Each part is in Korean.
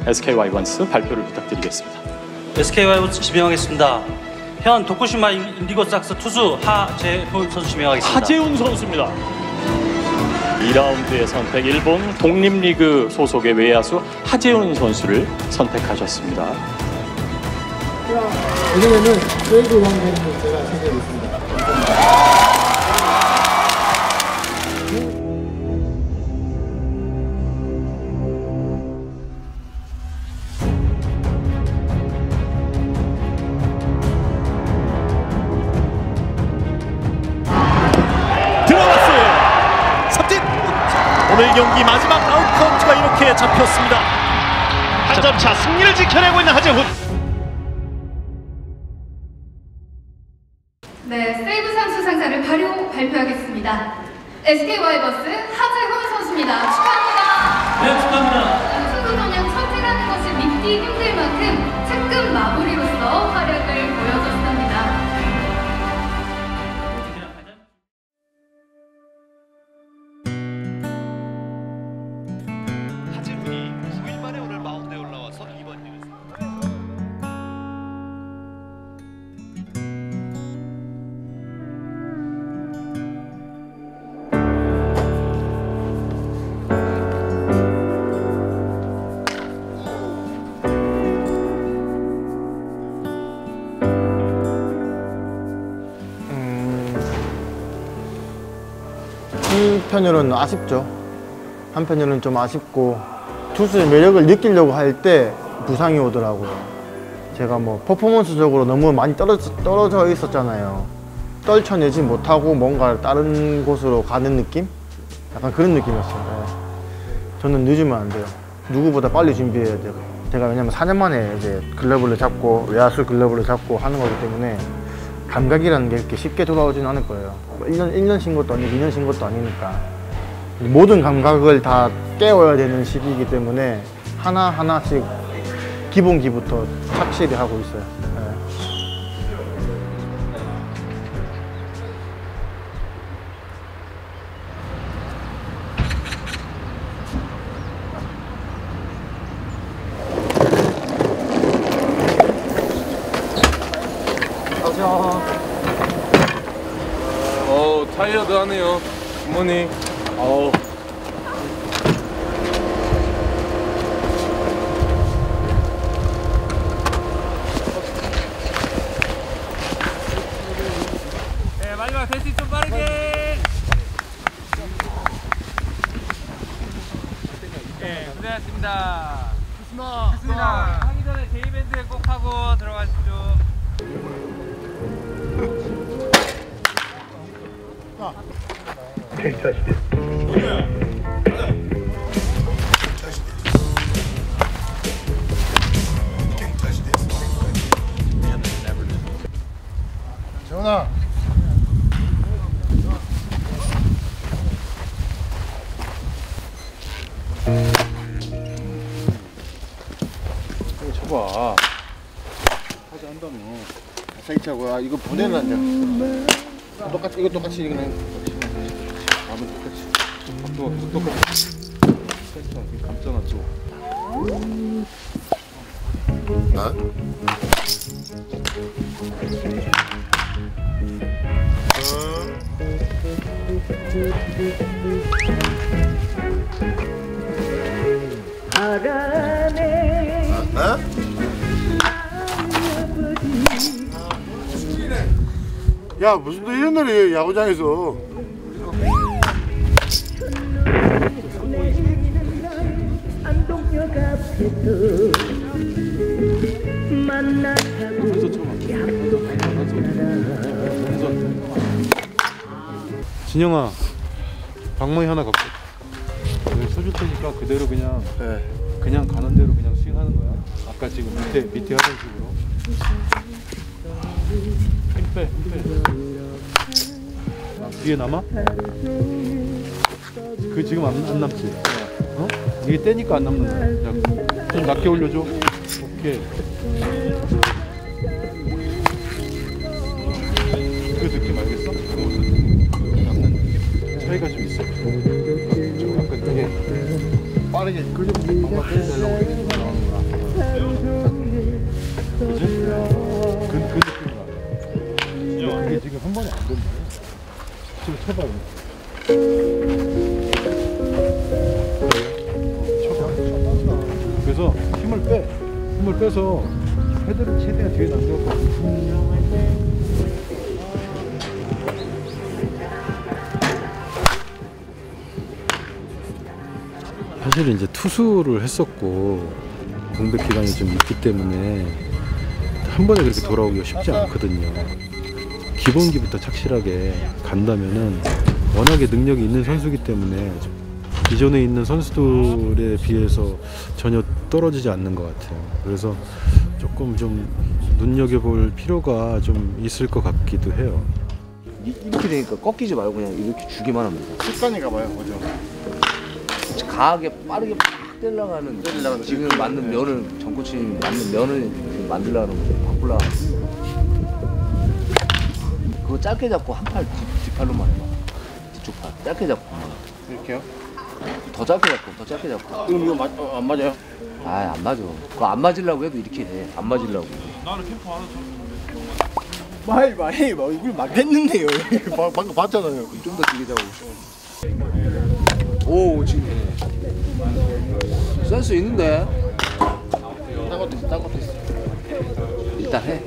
SK 와이번스 발표를 부탁드리겠습니다. SK 와이번스 지명하겠습니다. 현 도쿠시마 인디고삭스 투수 하재훈 선수 지명하겠습니다. 하재훈 선수입니다. 2라운드의 선택, 일본 독립리그 소속의 외야수 하재훈 선수를 선택하셨습니다. 오늘은 세이브 왕대는 제가 선택했습니다. 오늘 경기 마지막 아웃 카운트가 이렇게 잡혔습니다. 한 점 차 승리를 지켜내고 있는 하재훈. 네, 세이브 선수 상자를 바로 발표하겠습니다. SK 와이번스 하재훈 선수입니다. 축하합니다. 네, 축하합니다. 승부전형 천재라는 것이 믿기 힘들 만큼 측근 마무리로서 활약을 보여줬습니다. 하재훈이 9일 만에 오늘 마운드에 올라와서 이번 이닝을 한편으로는 아쉽죠. 한편으로는 좀 아쉽고 투수의 매력을 느끼려고 할 때 부상이 오더라고요. 제가 뭐 퍼포먼스적으로 너무 많이 떨어져 있었잖아요. 떨쳐내지 못하고 뭔가 다른 곳으로 가는 느낌? 약간 그런 느낌이었어요. 네. 저는 늦으면 안 돼요. 누구보다 빨리 준비해야 돼요. 제가 왜냐면 4년 만에 이제 글러브를 잡고 외야수 글러브를 잡고 하는 거기 때문에 감각이라는 게 이렇게 쉽게 돌아오지는 않을 거예요. 1년 쉰 것도 아니고 2년 쉰 것도 아니니까 모든 감각을 다 깨워야 되는 시기이기 때문에 하나하나씩 기본기부터 착실히 하고 있어요. 네. 타이어드하네요. 굿모닝. 네, 마지막 패스 좀 빠르게. 네, 고생하셨습니다. 좋습니다. 하기 전에 제이밴드 꼭 하고 들어가시죠. 재훈아. 쳐봐. 하자 한다며. 사이차고 이거 보내놨냐? 똑같이 이거 똑같이 그냥 밥은 똑같이. 밥도 계속 똑같이. 됐어. 감잖아 또. 야, 무슨 또 이런 날이 야구장에서. 진영아, 방망이 하나 갖고. 여기 써줄 테니까 그대로 그냥 그냥 가는 대로 그냥 스윙하는 거야. 아까 지금 밑에 하던 식으로. 힘 빼. 뒤에 남아? 그 지금 안 남지? 어? 이게 떼니까 안 남는 거야. 좀 낮게 올려줘. 오케이. 그 느낌 알겠어? 남는 차이가 좀 있어. 좀 약간 되게 빠르게 방망이 내려고 나오는 거야. 한 번에 안 된다. 지금 쳐봐요. 그래서 힘을 빼서 헤드를 최대한 뒤에 남겨서. 사실은 이제 투수를 했었고 공백 기간이 좀 있기 때문에 한 번에 그렇게 돌아오기가 쉽지 않거든요. 기본기부터 착실하게 간다면은 워낙에 능력이 있는 선수이기 때문에 기존에 있는 선수들에 비해서 전혀 떨어지지 않는 것 같아요. 그래서 조금 좀 눈여겨볼 필요가 좀 있을 것 같기도 해요. 이렇게 되니까 꺾이지 말고 그냥 이렇게 주기만 합니다. 습관인가 봐요, 그죠? 강하게 빠르게 팍 때려가는 지금 맞는 면을 정코치님 맞는 면을 만들려는 거죠. 바꾸려고 그거 짧게 잡고 한 팔 뒷팔로만 해봐. 뒤쪽 팔 짧게 잡고 이렇게요? 더 짧게 잡고 이거 안 맞아요? 아 안 맞아. 그거 안 맞으려고 해도 이렇게 돼. 안 맞으려고. 마이 이걸 막 했는데요. 방금 봤잖아요. 좀 더 길게 잡고. 오 지금 센스 있는데. 딴 것도 있어. 일단 해.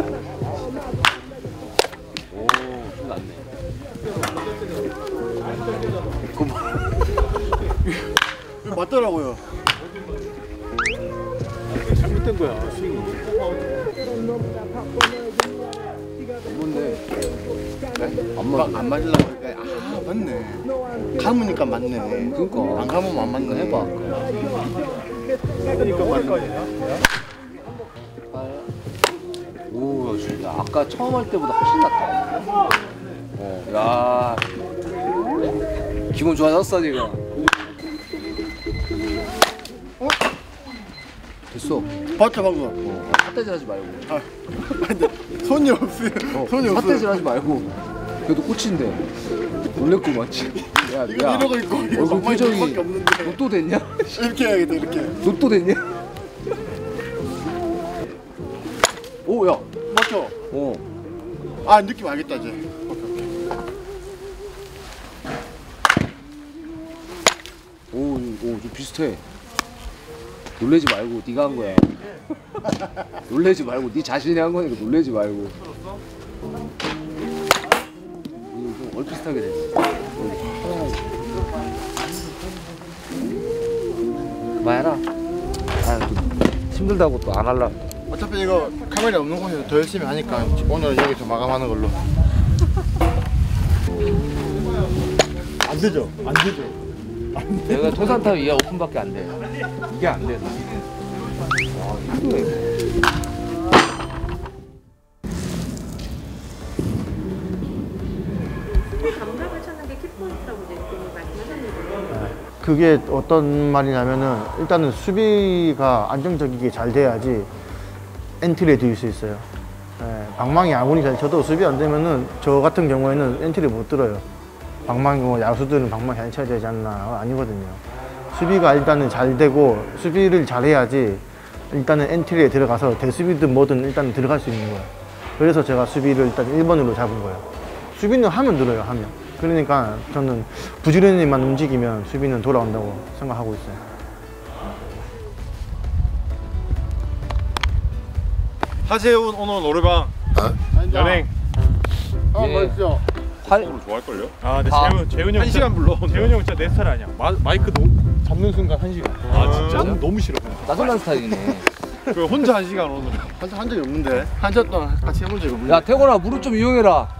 오, 좀 낫네. 이거 맞더라고요. 잘못된 거야. 스윙이. 뭔데? 안 맞으려고 하니까 맞네. 감으니까 맞네. 그러니까. 안 감으면 안 맞네. 해봐. 그러니까 맞네. 오, 진짜 아까 처음 할 때보다 훨씬 낫다. 야, 기분 좋아졌어 지금. 됐어. 봤죠 방금? 삿대질하지 말고. 손이 없어요. 손이 없어요. 삿대질하지 말고. 그래도 꽃인데. 놀랬구만 지금. 야, 이러고 있고 얼굴 표정이. 밖에 없는데. 너 또 됐냐? 이렇게 해야겠다 이렇게. 너 또 됐냐? 오, 야. 맞죠? 어. 아 느낌 알겠다 이제. 오, 좀 비슷해. 놀래지 말고 네가 한 거야. 놀래지 말고 네 자신이 한 거니까 놀래지 말고. 이거 좀 얼핏하게 됐어. 그만해라. 아, 좀 힘들다고 또 안 할라. 어차피 이거 카메라 없는 곳에서 더 열심히 하니까 오늘 여기서 마감하는 걸로. 안 되죠? 안 되죠? 내가 토산타 이하 오픈밖에 안 돼. 이게 안 돼. 와, 힘들어. 감각을 찾는 게 키포인트라고 이제 말씀하셨는데 그게 어떤 말이냐면은 일단은 수비가 안정적이게 잘 돼야지 엔트리에 들 수 있어요. 예, 방망이 아무리 잘 쳐도 수비 안 되면은 저 같은 경우에는 엔트리 못 들어요. 방망이 뭐 야수들은 방망이 잘 쳐야 되지 않나 아니거든요. 수비가 일단은 잘 되고 수비를 잘해야지 일단은 엔트리에 들어가서 대수비든 뭐든 일단 들어갈 수 있는 거예요. 그래서 제가 수비를 일단 1번으로 잡은 거예요. 수비는 하면 늘어요, 하면. 그러니까 저는 부지런히만 움직이면 수비는 돌아온다고 생각하고 있어요. 하재훈 오늘 노래방 연행. 멋있죠? 좋아할걸요? 아, 근데 재훈이 형 1시간 불러. 재훈이 형 진짜 내 스타일 아니야. 마이크 잡는 순간 1시간. 아, 진짜? 너무 싫어. 짜증난 스타일이네. 그 혼자 1시간 오늘. 한 적이 없는데 한 시간 동안 같이 해본 적이 없는데. 야, 태곤아 무릎 좀 이용해라.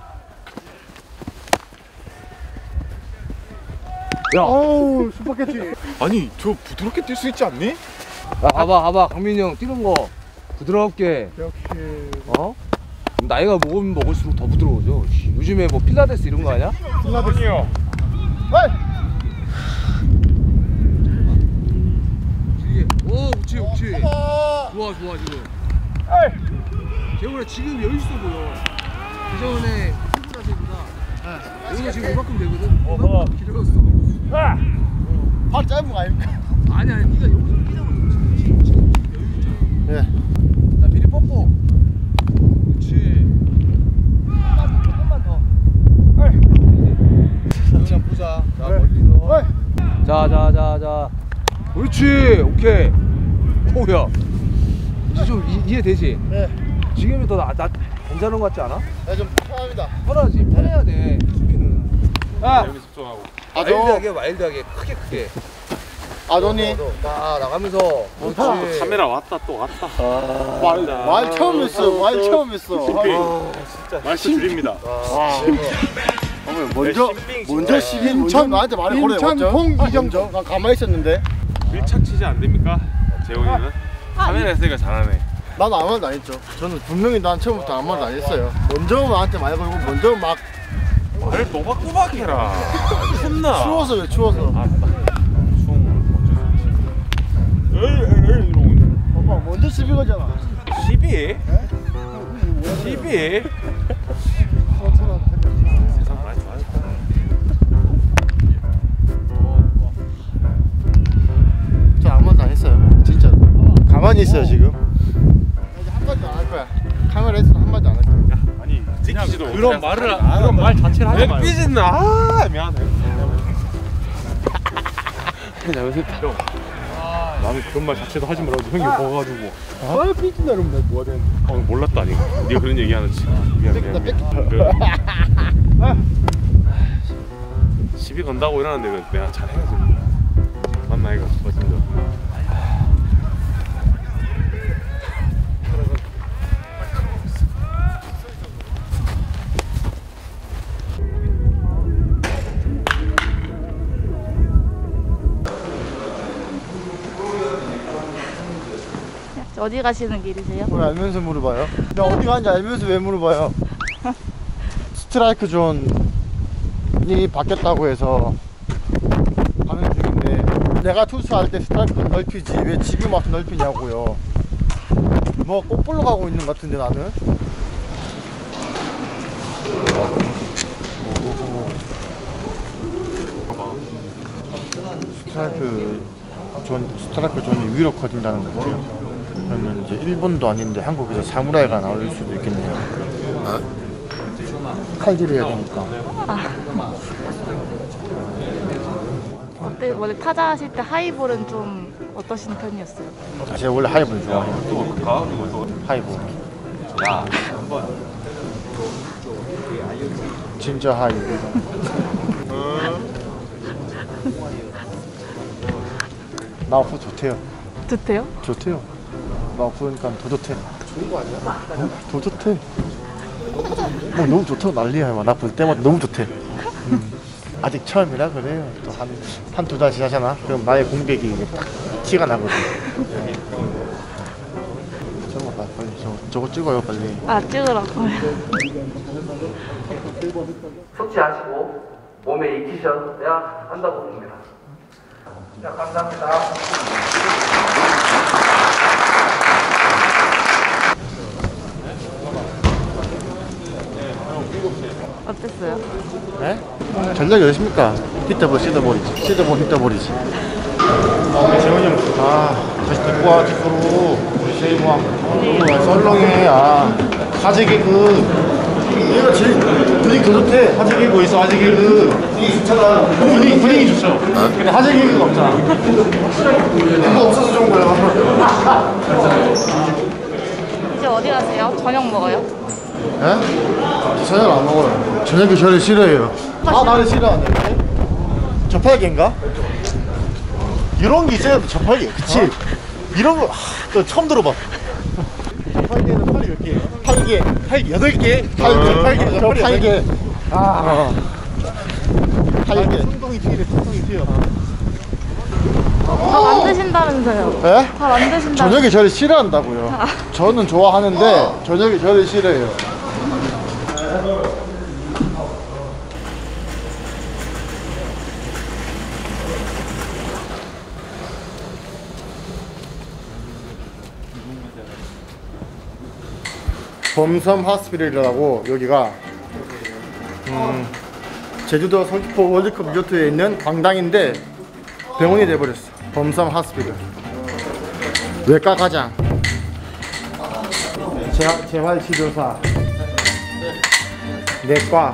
야, 어우 슈퍼캐치. 아니, 저 부드럽게 뛸 수 있지 않니? 야, 봐봐, 강민이 형 뛰는 거 부드럽게. 역시. 어? 나이가 먹으면 먹을수록 더 부드러워져. 요즘에 뭐 필라테스 이런 거 아니야? 아니요. 오, 그렇지. 좋아 지금. 재훈아 지금 여유 있어 보여. 그전에 피부라세보다 여기가 지금 이만큼 되거든. 이만큼 길어졌어. 팔 짧은 거 아닙니까? 아니 네가 여기서 뛰자마자 지금 여유 있잖아. 예. 자, 미리 뻗고. 그렇지. 조금만 더. 그렇지. 오케이. 오야. 이제 좀 이해되지? 네. 지금이 더 나 괜찮은 것 같지 않아? 네, 좀 편합니다. 편하지. 편해야 돼. 수비는. 야. 여기 집중하고. 와일드하게 크게. 아도니. 나가면서. 그렇지. 카메라 왔다 또 왔다. 말 처음 했어. 말 처음 했어. 진짜 말씀 드립니다. 먼저 인천 나한테 말을 걸어요. 인천 홍이정도. 난 가만히 있었는데. 밀착 취재 안 됩니까? 재훈이는? 카메라 있으니까 잘하네. 난 아무 말도 안 했죠. 저는 분명히 난 처음부터 아무 말도 안 했어요. 먼저 나한테 말 걸고 먼저 막 말을 또박또박 해라. 춥나? 추워서 왜 추워서. 이러고 있네. 봐봐 먼저 시비 거잖아. 시비? 시비? 세상 많이 좋아졌다. 저 아무 말도 안 했어요. 진짜. 가만히 있어요 지금. 이제 한 마디도 안 할 거야. 카메라에서 한 마디도 안 할 거야. 야, 아니 지키지도 그런 말을 그런 말 자체를 하지 마요. 삐진나? 미안해. 나는 그런 말 자체도 하지 말라고 형이 먹어가지고 삐진다 이러면 내가 뭐가 되는데 몰랐다 니가 네가 그런 얘기 하는지 미안 시비 건다고 이러는데 내가 잘해야지 맞나 이거 멋진다. 어디 가시는 길이세요? 왜 알면서 물어봐요? 나 어디 가는지 알면서 왜 물어봐요? 스트라이크 존이 바뀌었다고 해서 가는 중인데 내가 투수할 때 스트라이크 넓히지 왜 지금 와서 넓히냐고요. 뭐 거꾸로 가고 있는 것 같은데 나는. 스트라이크 존이 위로 커진다는 거죠. 그러면 이제 일본도 아닌데 한국에서 사무라이가 나올 수도 있겠네요. 칼질을 해야 되니까. 어때? 원래 타자 하실 때 하이볼은 좀 어떠신 편이었어요? 제가 원래 하이볼 좋아해요. 하이볼. 진짜 하이볼. 나 없어 좋대요. 좋대요? 좋대요. 나 없으니까 더 좋대. 좋은 거 아니야? 더 좋대. 너무 좋다고 난리야. 나 볼 때마다 너무 좋대. 아직 처음이라 그래요. 또 한두 달 지나잖아. 그럼 나의 공백이 이제 딱 티가 나거든. 저거 봐, 빨리 저거 찍어요, 빨리. 아, 찍으라고. 숙지하시고 몸에 익히셔야 한다고 봅니다. 자, 감사합니다. 어땠어요? 네? 전략이 어딨습니까? 히터볼, 시더볼이지. 시더볼, 히터볼이지. 우리 재훈이 형, 다시 데리고 와, 집으로. 우리 세이브왕. 썰렁해, 화재 개그. 얘가 제일 분위기 더 좋대. 화재 개그 있어, 화재 개그. 분위기 좋죠. 근데 화재 개그가 없잖아. 그거 없어서 좋은 거야. 이제 어디 가세요? 저녁 먹어요? 예? 저녁 안 먹어요. 저녁에 저를 싫어해요. 나를 싫어하네. 저팔계인가? 이런 게 있어야 저팔계, 그치? 이런 거, 너 처음 들어봐. 저팔계는 팔이 몇 개예요? 8개. 8개? 8개. 8개. 8개. 손동이 튀기네, 손동이 튀어. 밥 안 드신다면서요? 예? 밥 안 드신다면서요? 저녁에 저를 싫어한다고요. 저는 좋아하는데, 저녁에 저를 싫어해요. 범섬 하스피ટલ이라고 여기가 제주도 서귀포 월드컵 리조트에 있는 광당인데 병원이 돼버렸어. 범섬 하스피털 외과 과장 재활치료사 내과.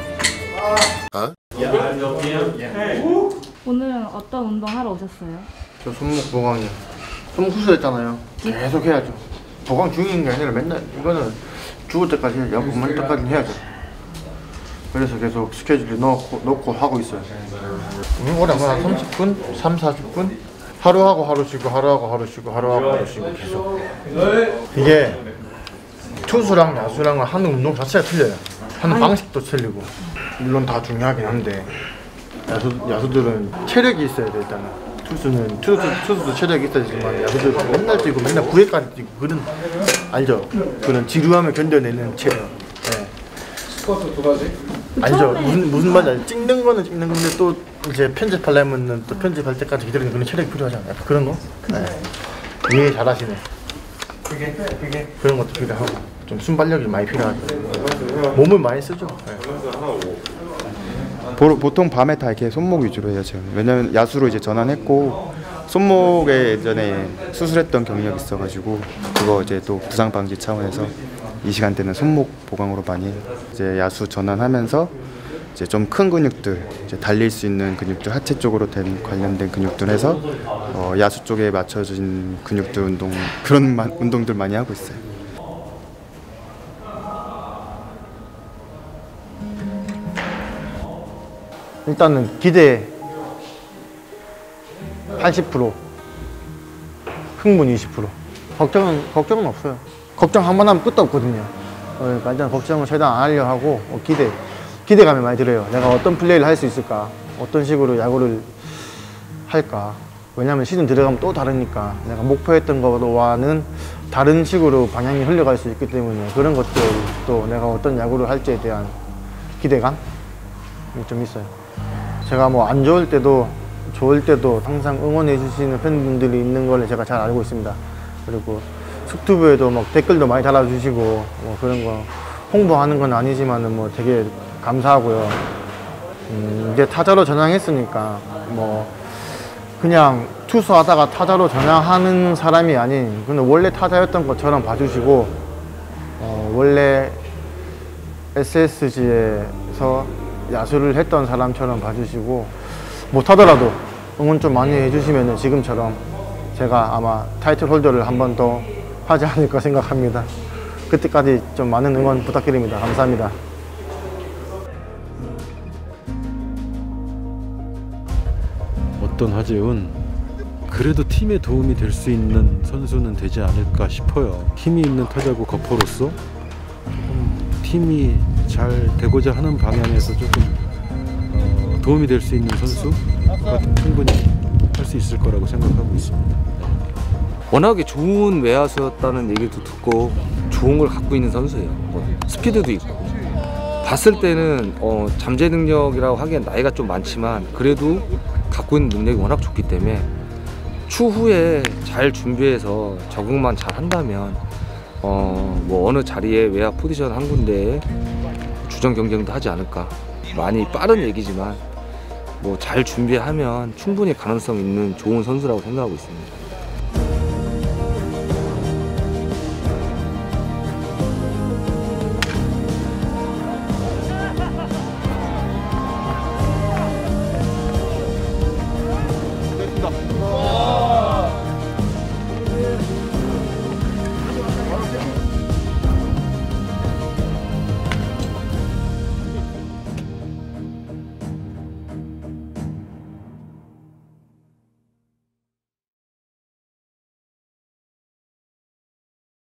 오늘은 어떤 운동 하러 오셨어요? 저 손목 보강이요. 손목 수술했잖아요. 계속 해야죠. 보강 중인 게 아니라 맨날 이거는 죽을 때까지 야구 그만둘 때까지 해야죠. 그래서 계속 스케줄에 넣고 하고 있어요. 오래 한 30분? 3, 40분? 하루 하고 하루 쉬고 하루 하고 하루 쉬고 하루 하고 하루 쉬고 계속. 이게 투수랑 야수랑은 하는 운동 자체가 틀려요. 하는 방식도 틀리고. 물론 다 중요하긴 한데 야수들은 체력이 있어야 돼. 일단은 투수도 체력이 있어야지만 야수들은 맨날 뛰고 맨날 9회까지 뛰고 그런 알죠? 그런 지루함을 견뎌내는 체력. 네. 스쿼트 2가지? 알죠? 무슨 말인지 알죠? 찍는 거는 찍는 건데 또 이제 편집하려면 또 편집할 때까지 기다리는 그런 체력이 필요하잖아요. 약간 그런 거? 네. 이해 잘하시네. 그런 것도 필요하고 좀 순발력이 많이 필요하죠. 몸을 많이 쓰죠. 네. 보통 밤에 다 이렇게 손목 위주로 해요. 지금. 왜냐면 야수로 이제 전환했고 손목에 예전에 수술했던 경력이 있어가지고 그거 이제 또 부상 방지 차원에서 이 시간대는 손목 보강으로 많이 해요. 이제 야수 전환하면서 이제 좀 큰 근육들, 이제 달릴 수 있는 근육들, 하체 쪽으로 관련된 근육들 해서 야수 쪽에 맞춰진 근육들 운동 그런 운동들 많이 하고 있어요. 일단은 기대 80%, 흥분 20%. 걱정은 없어요. 걱정 한 번 하면 끝도 없거든요. 그러니까 일단 걱정을 최대한 안 하려 하고 기대감이 많이 들어요. 내가 어떤 플레이를 할 수 있을까? 어떤 식으로 야구를 할까? 왜냐면 시즌 들어가면 또 다르니까 내가 목표했던 거와는 다른 식으로 방향이 흘러갈 수 있기 때문에 그런 것들 또 내가 어떤 야구를 할지에 대한 기대감이 좀 있어요. 제가 뭐 안 좋을 때도 좋을 때도 항상 응원해 주시는 팬분들이 있는 걸 제가 잘 알고 있습니다. 그리고 유튜브에도 막 댓글도 많이 달아주시고 뭐 그런 거 홍보하는 건 아니지만은 뭐 되게 감사하고요. 이제 타자로 전향했으니까 뭐 그냥 투수하다가 타자로 전향하는 사람이 아닌 그냥 원래 타자였던 것처럼 봐주시고 원래 SSG에서 야수를 했던 사람처럼 봐주시고 못하더라도 응원 좀 많이 해주시면 지금처럼 제가 아마 타이틀 홀더를 한 번 더 하지 않을까 생각합니다. 그때까지 좀 많은 응원 부탁드립니다. 감사합니다. 어떤 하재훈 그래도 팀에 도움이 될 수 있는 선수는 되지 않을까 싶어요. 힘이 있는 타자고 거포로서 팀이 잘 되고자 하는 방향에서 조금 도움이 될 수 있는 선수가 충분히 할 수 있을 거라고 생각하고 있습니다. 워낙에 좋은 외야수였다는 얘기도 듣고 좋은 걸 갖고 있는 선수예요. 스피드도 있고 봤을 때는 잠재 능력이라고 하기엔 나이가 좀 많지만 그래도 갖고 있는 능력이 워낙 좋기 때문에 추후에 잘 준비해서 적응만 잘 한다면 뭐 어느 자리에 외야 포지션 한 군데에 주전 경쟁도 하지 않을까. 많이 빠른 얘기지만 뭐 잘 준비하면 충분히 가능성 있는 좋은 선수라고 생각하고 있습니다.